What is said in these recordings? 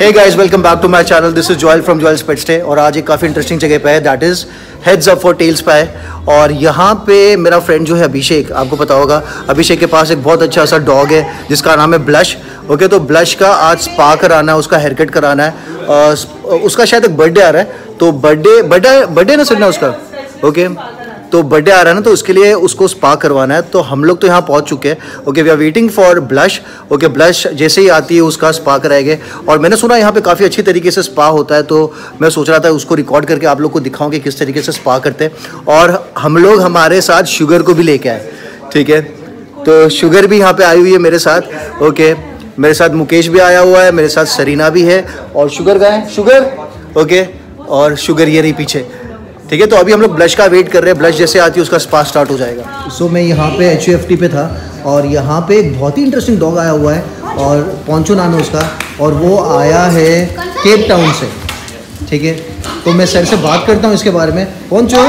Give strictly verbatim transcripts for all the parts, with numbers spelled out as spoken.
Hey guys, welcome back to my channel. This is Joel from Joel's pet stay और आज एक काफ़ी interesting जगह पे है, that is heads up for tails पे है। और यहाँ पे मेरा फ्रेंड जो है अभिषेक, आपको पता होगा अभिषेक के पास एक बहुत अच्छा सा डॉग है जिसका नाम है ब्लश। ओके, तो ब्लश का आज स्पा कराना है, उसका हेयर कट कराना है। आ, उसका शायद एक बर्थडे आ रहा है, तो बर्थडे बर्थडे बर्थडे ना सुनना उसका। ओके, तो बर्थडे आ रहा है ना, तो उसके लिए उसको स्पा करवाना है। तो हम लोग तो यहाँ पहुँच चुके हैं। Okay, we are waiting for Blush. Okay, Blush जैसे ही आती है उसका स्पा कराएंगे। और मैंने सुना यहाँ पे काफ़ी अच्छी तरीके से स्पा होता है, तो मैं सोच रहा था उसको रिकॉर्ड करके आप लोग को दिखाऊं कि किस तरीके से स्पा करते हैं। और हम लोग हमारे साथ शुगर को भी लेके आए, ठीक है। तो शुगर भी यहाँ पर आई हुई है मेरे साथ। ओके, मेरे साथ मुकेश भी आया हुआ है, मेरे साथ सरीना भी है और शुगर का है शुगर। ओके, और शुगर ये रही पीछे, ठीक है। तो अभी हम लोग ब्लश का वेट कर रहे हैं, ब्लश जैसे आती है उसका स्पा स्टार्ट हो जाएगा। सो so, मैं यहाँ पे एच यू एफ टी पे था और यहाँ पे एक बहुत ही इंटरेस्टिंग डॉग आया हुआ है और पोंचो नाम है उसका, और वो आया है केप टाउन से, ठीक है। तो मैं सर से बात करता हूँ इसके बारे में। पोंचो,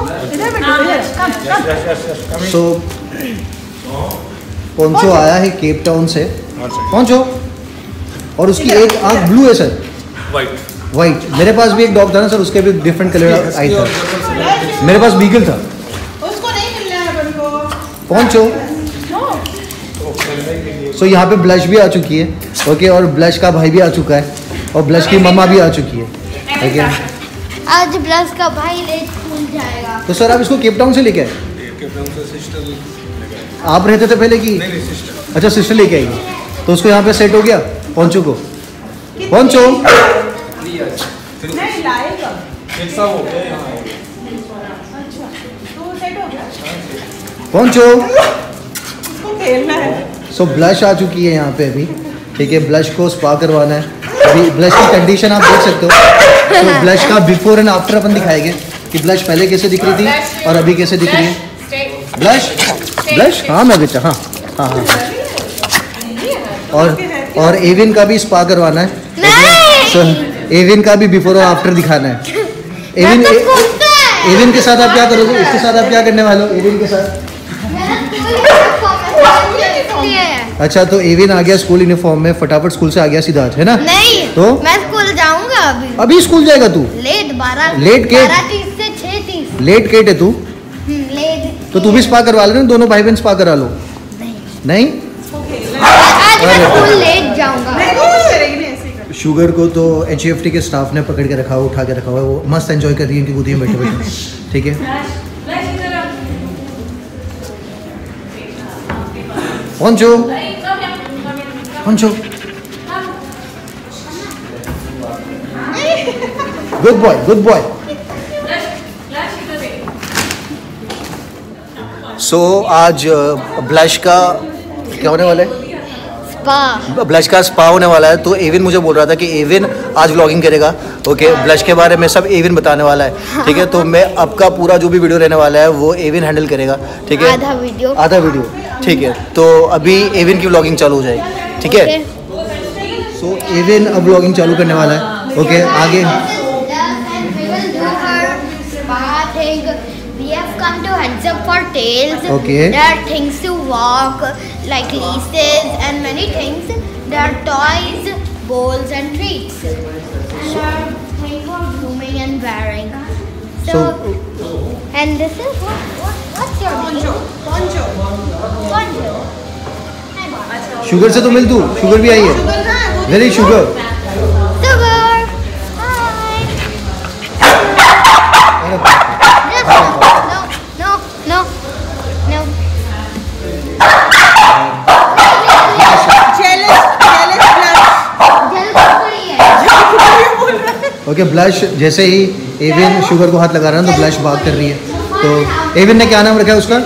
सो पोंचो आया है केप टाउन से। पोंचो, और उसकी एक आँख ब्लू है सर, वाइट वाइट। मेरे पास भी एक डॉग था ना सर, उसके भी डिफरेंट कलर आई था। मेरे पास बीगल था। उसको नहीं मिलना है अपन को। पहुंचो। सो यहाँ पे ब्लश भी आ चुकी है। ओके, और ब्लश का भाई भी आ चुका है और ब्लश की मम्मा भी आ चुकी है। ओके, आज ब्लश का भाई लेट स्कूल जाएगा। तो सर आप इसको केप टाउन से लेके आए? केप टाउन से सिस्टर आप रहते थे पहले की? नहीं, सिस्टर। अच्छा, सिस्टर लेके आई। तो उसको यहाँ पे सेट हो गया पहुंचो को। पहुंचो नहीं लाएगा। एक सा हो गया। अच्छा, तो सेट हो गया। पहुंचो, उसको खेलना है। सो ब्लश आ चुकी है यहाँ पे अभी, ठीक है। ब्लश को स्पा करवाना है। अभी ब्लश की कंडीशन आप देख सकते हो। तो ब्लश का बिफोर एंड आफ्टर अपन दिखाएंगे कि ब्लश पहले कैसे दिख रही थी और अभी कैसे दिख रही है। ब्लश ब्लश हाँ मैं बेटा, हाँ हाँ हाँ और और एविन का भी स्पा करवाना है। सो एविन का भी बिफोर और आफ्टर दिखाना है। एविन ए, एविन के साथ आप क्या करोगे? इसके साथ आप क्या करने वाले हो? एविन के साथ अच्छा, तो एविन आ गया स्कूल यूनिफॉर्म में, फटाफट स्कूल से आ गया सीधा, है ना? नहीं, तो मैं स्कूल जाऊंगा अभी। अभी स्कूल जाएगा तू? लेट बारह लेट के बारह तीस से छह तीस। लेट केट है तू? लेट। तो तू भी स्पा करवा ले ना, दोनों भाई बहन स्पा करा लो। नहीं, नहीं? आज मैं स्कूल लेट जाऊंगा। शुगर को तो एच एफ टी के स्टाफ ने पकड़ के रखा हुआ, उठा के रखा हुआ है। वो मस्त एंजॉय कर रही है उनकी गोदी में बैठे बैठे, ठीक है। पहुंचो पहुंचो, good boy good boy. So आज ब्लश का क्या होने वाला है? ब्लश का स्पा होने वाला है। तो एविन मुझे बोल रहा था कि एविन आज व्लॉगिंग करेगा। ओके, ब्लश के बारे में सब एविन बताने वाला है, ठीक है। तो मैं आपका पूरा जो भी वीडियो रहने वाला है वो एविन हैंडल करेगा, ठीक है। आधा वीडियो आधा वीडियो ठीक है। तो अभी एविन की व्लॉगिंग चालू हो जाएगी, ठीक है। सो एविन अब व्लॉगिंग चालू करने वाला है। ओके, आगे come to Heads Up for Tails. Okay. There are things to walk, like leashes and many things. There are toys, bowls and treats. There are things for grooming and wearing. So, So, and this is what, what what's your Poncho. Poncho. Poncho. Sugar से तो मिल तू, Sugar भी आई है। Very Sugar. Sugar. Hi. No, no, no. Jealous, jealous blood. Okay, Blush जैसे ही Evin sugar को हाथ लगा रहा है तो ब्लश बात कर रही है। तो एविन ने क्या नाम रखा है उसका?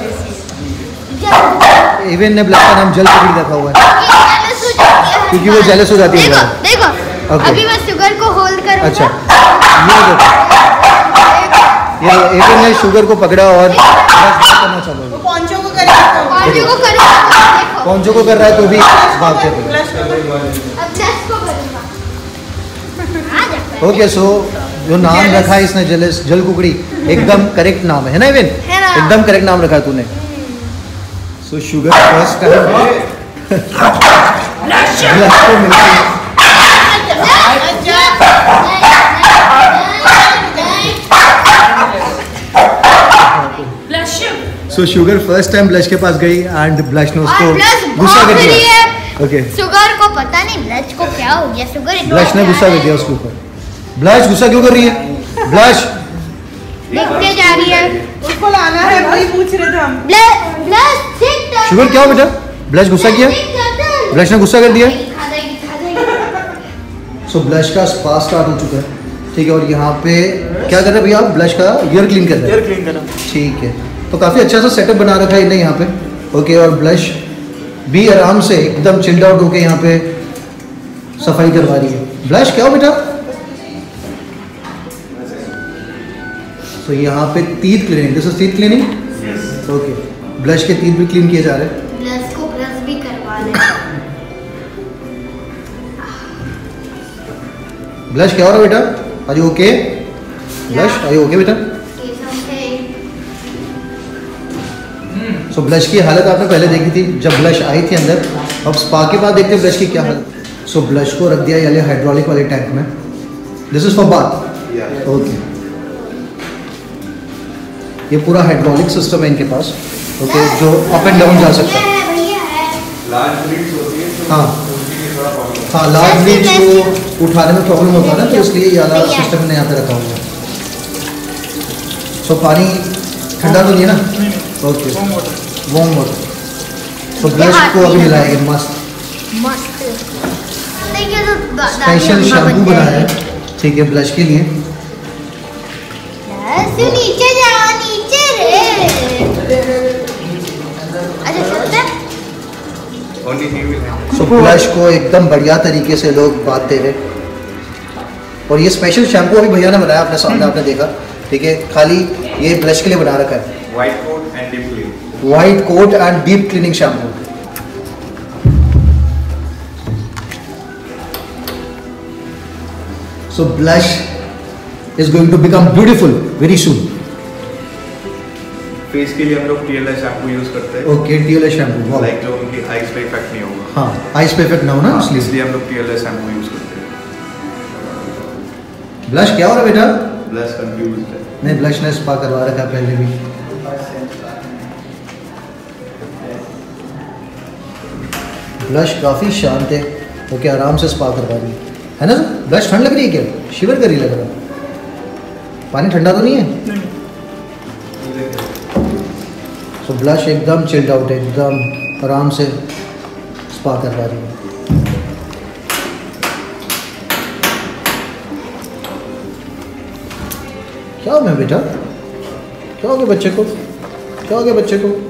एविन ने ब्लश का नाम जल कुकड़ी रखा हुआ है क्योंकि वो जेलस हो जाती है। देखो देखो, okay. अभी मैं शुगर को होल्ड करूंगा। अच्छा, ये देखो, ये एविन ने शुगर को पकड़ा और करना चालू है। पोंचो को करेगा। पोंचो को करूंगा, देखो। पोंचो को कर रहा है तो भी भाग कर रहा ब्लश को करेगा। अब ब्लश को करूंगा। आ जा। है। ओके, सो जो नाम रखा है इसने जलस जल कुकड़ी, एकदम करेक्ट नाम है, है ना एविन? एकदम करेक्ट नाम रखा है तूने। So Sugar first time Blush को मिलती है। So Sugar first time Blush के पास गई एंड ब्लश ने उसको गुस्सा कर दिया। ओके शुगर को पता नहीं ब्लश को क्या हो गया। शुगर ब्लश ने गुस्सा कर दिया उसके ऊपर। ब्लश गुस्सा क्यों कर रही है? ब्लश देखते जा रही है। उसको लाना है भाई, पूछ रहे थे हम। ब्लश शुगर क्या हो बेटा? ब्लश गुस्सा किया? ब्लश ने गुस्सा कर दिया। सो ब्लश का स्पा स्टार्ट हो चुका है, ठीक है। और यहाँ पे क्या कर रहे हैं भैया? आप ब्लश का ईयर क्लीन कर रहे हैं? ईयर क्लीन करना। ठीक है, तो काफ़ी अच्छा सा सेटअप बना रखा है इन्हें यहाँ पे। ओके, और ब्लश भी आराम से एकदम चिल्ड आउट होके यहाँ पे सफाई करवा रही है। ब्लश क्या हो बेटा? तो यहाँ पे teeth cleaning, this is teeth cleaning. Okay, Blush के टीथ भी क्लीन किए जा रहे हैं। ब्लश को ब्रश भी करवा ले। ब्लश क्या हो रहा है बेटा? Are you okay? Blush are you okay बेटा? सो ब्लश की हालत आपने पहले देखी थी जब ब्लश आई थी अंदर। अब स्पा के बाद देखते हैं ब्लश की क्या हालत। सो ब्लश को रख दिया ये हाइड्रोलिक वाले टैंक में। This is for bath. Okay, ये पूरा हाइड्रोलिक सिस्टम है इनके पास। ओके, जो अप एंड डाउन जा सकता है। लार्ज ब्लीड्स होती है तो हाँ उनके लिए थोड़ा प्रॉब्लम। हाँ, लार्ज ब्लीड्स को उठाने में प्रॉब्लम होता है ना, तो इसलिए ये वाला सिस्टम ने यहाँ पे रखा हुआ है। सो पानी ठंडा तो नहीं है ना? Okay, warm water. तो ब्लश को अभी मिलाएंगे मस्त मस्त। देखिए तो स्पेशल शैम्पू बनाया है, ठीक है, ब्लश के लिए। तू नीचे जा, नीचे रे। अच्छा चलते। Only he will have. So Blush को एकदम बढ़िया तरीके से लोग बात दे रहे। और ये स्पेशल शैम्पू अभी भैया ने बनाया अपने सामने, आपने देखा, ठीक है। खाली ये ब्लश के लिए बना रखा है। White coat and deep clean. White coat and deep cleaning shampoo. So Blush is going to become beautiful very soon. Face के लिए हम लोग टीएलएस शैम्पू यूज करते हैं। ओके, टीएलएस शैम्पू, वाह। लाइक जो उनकी आईज पे इफेक्ट नहीं होगा। हाँ, आइस पे इफेक्ट ना हो ना, हाँ, इसलिए इसलिए हम लोग टीएलएस शैम्पू यूज करते हैं। ब्लश क्या हो रहा है बेटा? ब्लश कंफ्यूज है। नहीं, ब्लश ने स्पा करवा रखा है पहले भी। ब्लश काफी शांत है। ओके, आराम से स्पा करवा रही है, है ना? ब्लश ठंड लग रही है क्या? शिवर कर रही लग रहा है। पानी ठंडा तो नहीं है? सो ब्लश एकदम चिल्ड आउट है, एकदम आराम से स्पा करवा रही है। क्या हो गया बेटा? क्या हो गया बच्चे को? क्या हो गया बच्चे को?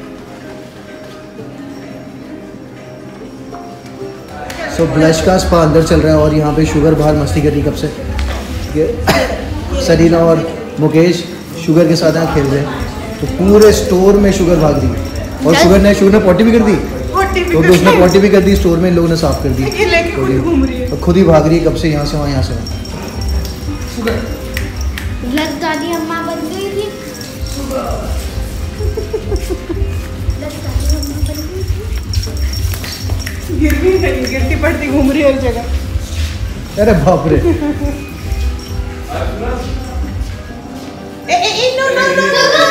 सो so, ब्लश का स्पा अंदर चल रहा है और यहाँ पे शुगर बाहर मस्ती कर रही कब से। सरीना और मुकेश शुगर के साथ यहाँ खेल रहे हैं, तो पूरे स्टोर में शुगर भाग रही है। और शुगर ने शुगर ने पॉटी भी कर दी, क्योंकि उसने पॉटी भी कर दी, स्टोर में इन लोगों ने साफ कर दी। तो खुद ही भाग रही है कब से, यहाँ से वहाँ, यहाँ से वहाँ। लग दादी अम्मा बन गई थी। गिर भी नहीं, गिरती पड़ती घूम रही है हर जगह। अरे बाप रे। ए ए ए no no no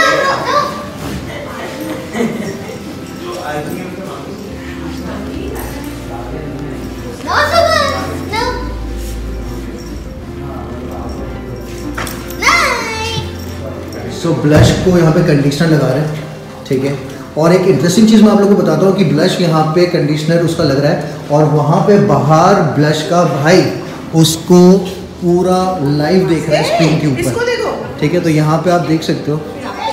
so Blush को यहाँ पे कंडीशनर लगा रहे हैं, ठीक है। और एक इंटरेस्टिंग चीज़ मैं आप लोगों को बताता हूँ कि ब्लश यहाँ पे कंडीशनर उसका लग रहा है और वहाँ पे बाहर ब्लश का भाई उसको पूरा लाइव देख रहा है स्क्रीन के ऊपर, ठीक है। तो यहाँ पे आप देख सकते हो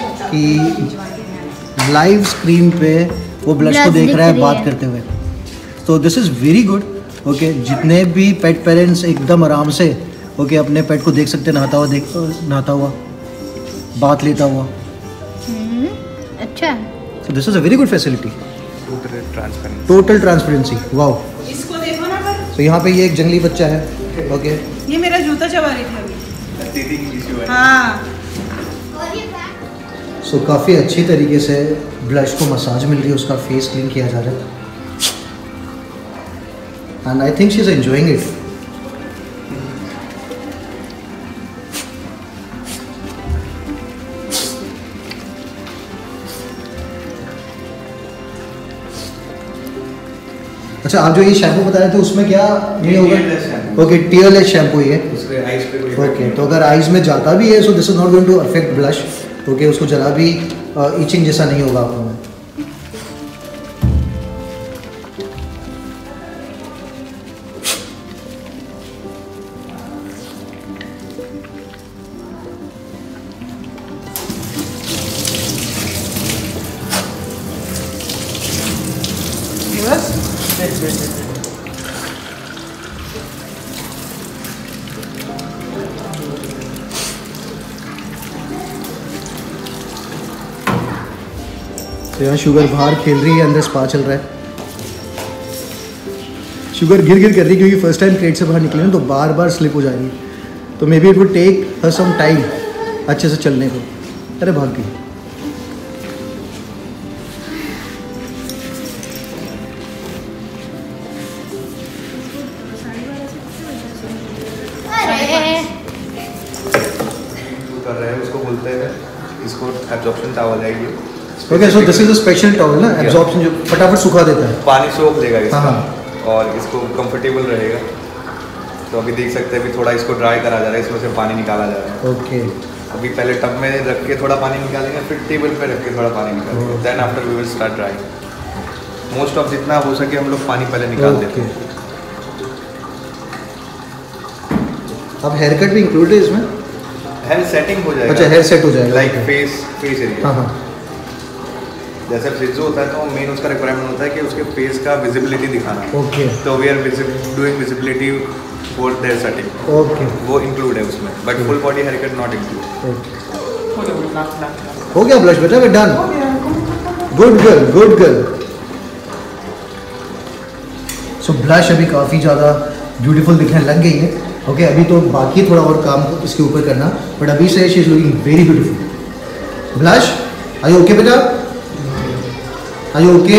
कि लाइव स्क्रीन पे वो ब्लश को देख रहा है बात करते हुए। तो this is very good. Okay, जितने भी पेट पेरेंट्स एकदम आराम से ओके okay, अपने पेट को देख सकते हैं नहाता हुआ, देख नहाता हुआ, बात लेता हुआ। अच्छा, so this is a very good facility. Total transparency. Total transparency, wow. इसको देखो ना पर। तो यहाँ पे ये एक जंगली बच्चा है, ओके okay. ये मेरा जूता चबा रही थी अभी। दीदी की इशू है। हाँ। सो so, काफ़ी अच्छी तरीके से ब्लश को मसाज मिल रही है, उसका फेस क्लीन किया जा रहा है and I think she is enjoying it. अच्छा, आप जो ये शैम्पू बता रहे थे उसमें क्या ये होगा? Tearless shampoo. Okay, tearless shampoo ये। उसके आइज पे कोई ओके, तो अगर आइज में जाता भी है so this is not going to affect Blush. Okay, उसको जरा भी इचिंग जैसा नहीं होगा आपको में। बस तो यहाँ शुगर बाहर खेल रही है, अंदर स्पा चल रहा है। शुगर गिर गिर कर रही है क्योंकि फर्स्ट टाइम क्रेट से बाहर निकले ना, तो बार बार स्लिप हो जा रही है। तो maybe it would take her some time अच्छे से चलने को। अरे भाग गई। अरे कर रहे हैं उसको बोलते हैं, इसको एब्जॉर्प्शन टॉवल है ये। Okay, so this is a special towel ना, एब्जॉर्प्शन जो फटाफट सुखा देता है। पानी सोख लेगा इसका हाँ, और इसको कंफर्टेबल रहेगा। तो अभी देख सकते हैं अभी थोड़ा इसको ड्राई करा जा रहा है, इसमें से पानी निकाला जा रहा है। ओके, अभी पहले टब में रख के थोड़ा पानी निकालेंगे, फिर टेबल पे रख के थोड़ा पानी निकालेंगे, then after we will start drying. Most of जितना हो सके हम लोग पानी पहले निकाल देते हैं। अब हेयर कट भी इंक्लूडेड है इसमें? हेयर सेटिंग हो जाएगा। अच्छा, हेयर सेट हो जाएगा। Like face face area. हाँ हाँ, जैसे फिजियो होता है तो मेन उसका रिक्वायरमेंट होता है कि उसके फेस का विजिबिलिटी दिखाना। ओके तो we are doing visibility for their setting, okay वो इंक्लूड है उसमें, but full body hair cut not include. Okay, हो गया ब्लश बेटा, done. Good girl, good girl. So Blush अभी काफ़ी ज़्यादा ब्यूटीफुल दिखने लग गई है। ओके okay, अभी तो बाकी थोड़ा और काम इसके ऊपर करना, बट अभी से she is looking very beautiful. Blush, are you okay बेटा? Are you okay?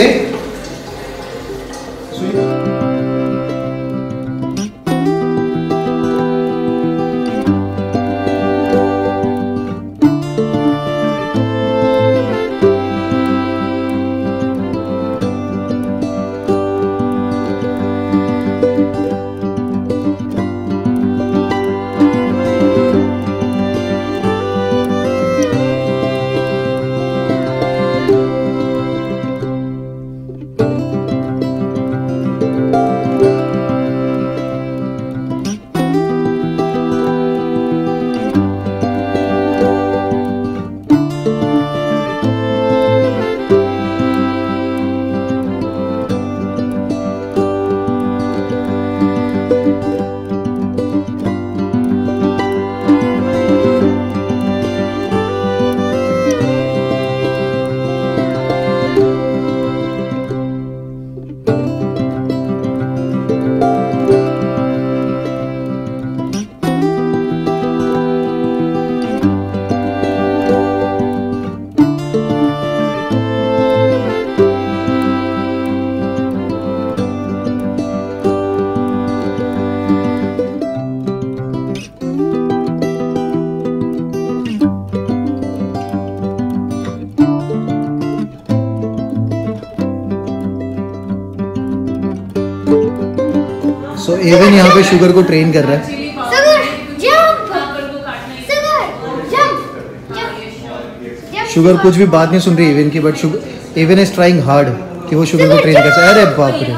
So Evan यहाँ पे शुगर को ट्रेन कर रहा है। Sugar, jump! Sugar, jump! Jump! Jump! Sugar कुछ भी बात नहीं सुन रही एवन की, but Sugar Evan is trying hard कि वो शुगर को ट्रेन कर सके। अरे बाप रे,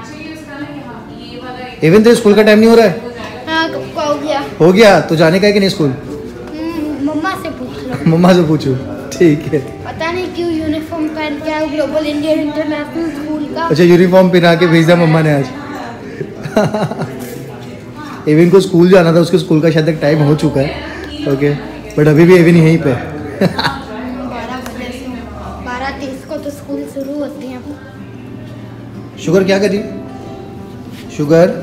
एवन तेरे स्कूल का टाइम नहीं हो रहा है? हाँ, कब का हो गया? हो गया तो जाने का है कि नहीं स्कूल? हम्म, मम्मा से पूछ लो। मम्मा से पूछो, ठीक है। पता नहीं क्यों यूनिफॉर्म पहन के आया ग्लोबल इंडियन इंटरनेशनल स्कूल का। अच्छा, यूनिफॉर्म पहना के भेज दिया मम्मा ने आज। एविन को स्कूल जाना था, उसके स्कूल का शायद तक टाइम हो चुका है। ओके, बट अभी भी एविन यहीं पे। बारह बजे से बारह तीस को तो स्कूल शुरू होती है। शुगर क्या करी? शुगर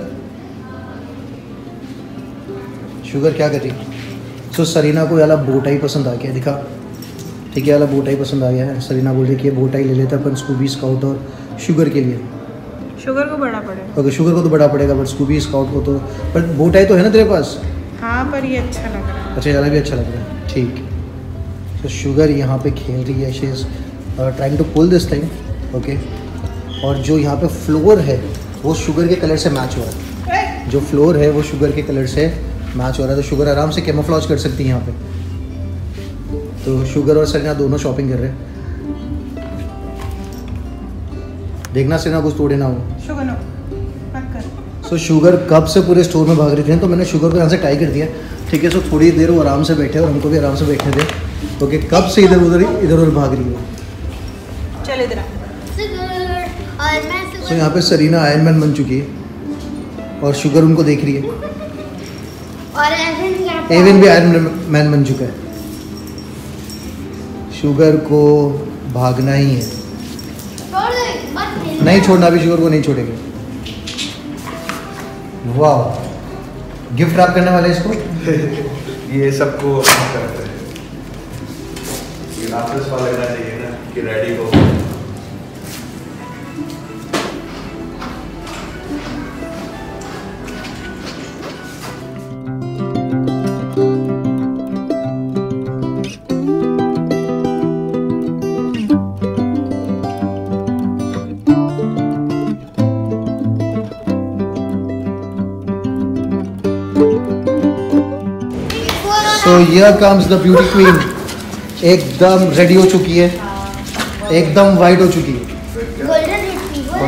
शुगर क्या करी? सो सरीना को वाला बोटाई पसंद आ गया, दिखा, ठीक है, वाला बोटाई पसंद आ गया है। सरीना बोल रही कि ये बोटाई ले लेता अपन स्कूबी स्काउट और शुगर के लिए। शुगर को बड़ा पड़ेगा। ओके, शुगर को तो बड़ा पड़ेगा, बट स्कूबी स्काउट को तो, बट बोटाई तो है ना तेरे पास? हाँ, पर ये अच्छा लग रहा है। अच्छा, ज़्यादा भी अच्छा लग रहा है, ठीक। तो शुगर यहाँ पे खेल रही है, she is trying to pull this thing. Okay, और जो यहाँ पे फ्लोर है वो शुगर के कलर से मैच हो रहा है, जो फ्लोर है वो शुगर के कलर से मैच हो रहा है, तो शुगर आराम से कैमोफ्लेज कर सकती है यहाँ पे। तो शुगर और सरीना दोनों शॉपिंग कर रहे हैं। देखना सरीना कुछ तोड़े ना हो। शुगर नो मत कर। सो शुगर कब से पूरे स्टोर में भाग रही थी, तो मैंने शुगर को यहाँ से टाई कर दिया, ठीक है। सो थोड़ी देर वो आराम से बैठे और हमको भी आराम से बैठने दे, क्योंकि तो कब से इधर उधर इधर उधर भाग रही है। चल इधर आ। सो यहाँ पे सरीना आयरन मैन बन चुकी है और शुगर उनको देख रही है, और एवन एवन भी आयरन मैन बन चुका है। शुगर को भागना ही है, नहीं छोड़ना, भी शुगर को नहीं छोड़ेंगे। वाह, गिफ्ट रैप करने वाले इसको ये सबको करते हैं, ये वापस वाला लगना चाहिए ना कि रेडी हो। So here comes the beauty queen, एकदम रेडी हो चुकी है, एकदम वाइट हो चुकी है। Golden retriever.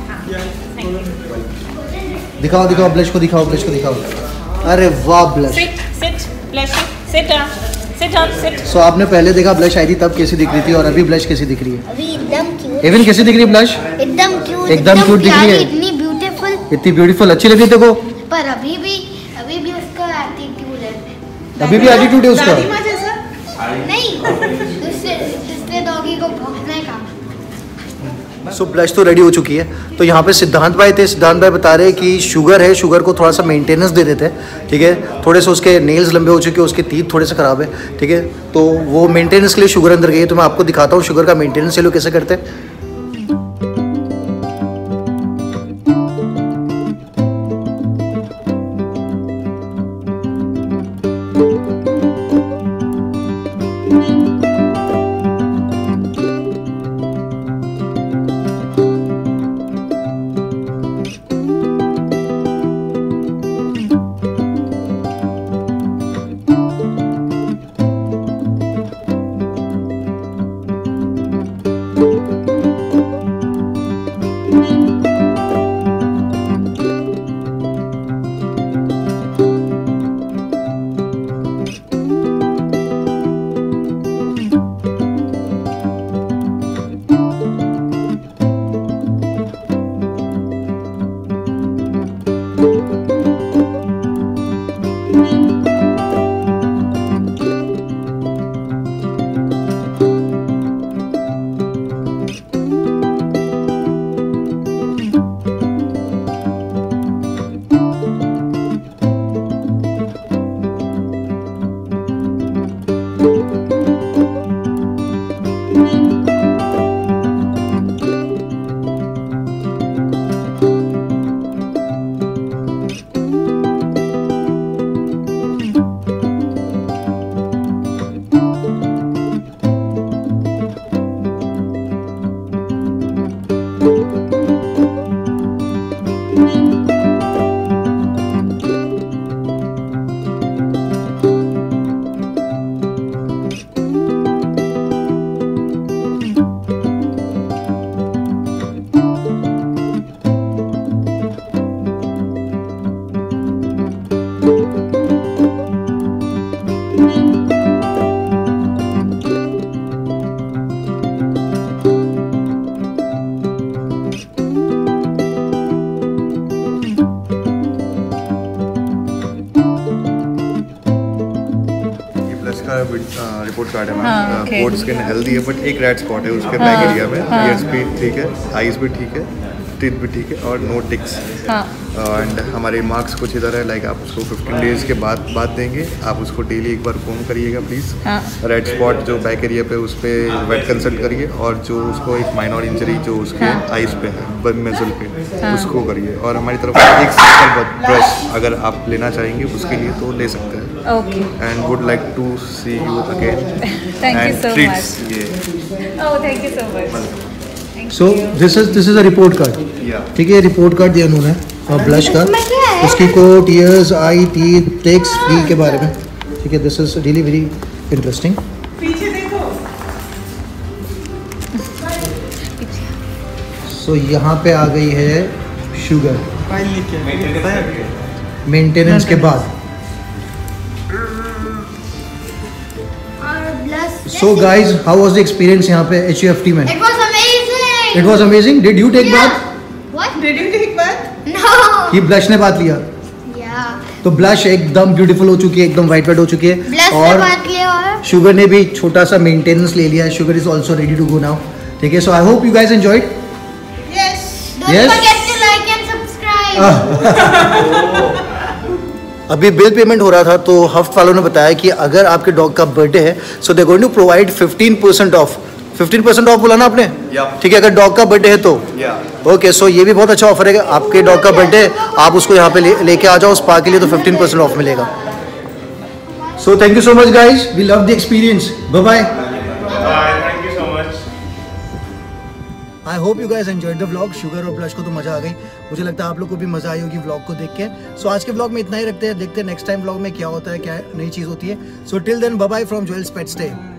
दिखाओ दिखाओ ब्लश को, दिखाओ ब्लश को दिखाओ। अरे वाह Blush. Sit, sit, blush, sit down, sit down, sit. So so, आपने पहले देखा ब्लश आई थी तब कैसी दिख रही थी, और अभी ब्लश कैसी दिख रही है? अभी एकदम क्यूट। एवन कैसी दिख रही है ब्लश? एकदम क्यूट, एकदम cute दिख रही है। इतनी ब्यूटीफुल। इतनी ब्यूटीफुल, अच्छी लग रही थी को? पर अभी भी अभी भी उसका एटीट्यूड है। अभी भी एटीट्यूड है उसका? दादी माँ जैसा? नहीं, दूसरे दूसरे डॉगी को भौंकने का। सो so, ब्लश तो रेडी हो चुकी है। तो यहाँ पे सिद्धांत भाई थे, सिद्धांत भाई बता रहे हैं कि शुगर है, शुगर को थोड़ा सा मेंटेनेंस दे देते हैं, ठीक है। थोड़े से उसके नेल्स लंबे हो चुके हैं, उसके तीत थोड़े से ख़राब है, ठीक है। तो वो मेंटेनेंस के लिए शुगर अंदर गई है। तो मैं आपको दिखाता हूँ शुगर का मेंटेनेंस ये लोग कैसे करते हैं। रिपोर्ट कार्ड है मैम। कोट स्किन हेल्दी है, बट एक रेड स्पॉट है उसके बैक एरिया में। ईयर्स भी ठीक है, आईज भी ठीक है, टीथ भी ठीक है, और नो टिक्स। एंड हमारे मार्क्स कुछ इधर है, लाइक आप उसको फिफ्टीन डेज के बाद बाद देंगे। आप उसको डेली एक बार कॉम करिएगा प्लीज़। रेड स्पॉट जो बैक एरिया पे उस पर वेट कंसल्ट करिए, और जो उसको एक माइनर इंजरी जो उसके आइज पे है, बम मेजल पे, उसको करिए। और हमारी तरफ से एक सिंपल ब्रश अगर आप लेना चाहेंगे उसके लिए तो ले सकते हैं। Okay. And would like to see you again. Thank you so much. ये oh thank you so much. So this is this is a report card, ठीक है, रिपोर्ट कार्ड दिया उन्होंने और ब्लश का, उसकी coat, ears, eye, teeth, ticks free के बारे में, ठीक है। This is really very interesting. पीछे देखो। सो so, यहाँ पे आ गई है शुगर मेंटेनेंस के बाद। So guys, how was the experience यहाँ पे एच यू एफ टी में? It was amazing. It was amazing. Did you take bath? What? Did you take bath? No. कि ब्लश ने बात लिया? Yeah. तो blush एकदम ब्यूटीफुल हो चुकी है, एकदम वाइट वाइट हो चुकी है। Bless ने और बात लिया और शुगर ने भी छोटा सा मेंटेनेंस ले लिया है। Sugar is also ready to go now, ठीक है। So I hope you guys enjoyed. Yes. don't Yes. forget to like and subscribe. अभी बिल पेमेंट हो रहा था तो हफ्त वालों ने बताया कि अगर आपके डॉग का बर्थडे है so they going to provide fifteen percent off. Fifteen percent off बोला ना आपने? ठीक है, अगर डॉग का बर्थडे है तो ओके। सो ये भी बहुत अच्छा ऑफर है। आपके डॉग का बर्थडे है, आप उसको यहाँ पे ले लेके आ जाओ स्पा के लिए, तो फिफ्टीन परसेंट ऑफ मिलेगा। So thank you so much guys, we love the experience. Bye bye. I hope you guys enjoyed the vlog. Sugar और ब्लश को तो मजा आ गई, मुझे लगता है आप लोग को भी मजा आई होगी व्लॉग को देख के। सो so, आज के व्लॉग में इतना ही रखते हैं, देखते हैं नेक्स्ट टाइम व्लॉग में क्या होता है, क्या नई चीज़ होती है। So till then bye bye from Jewels Pet stay.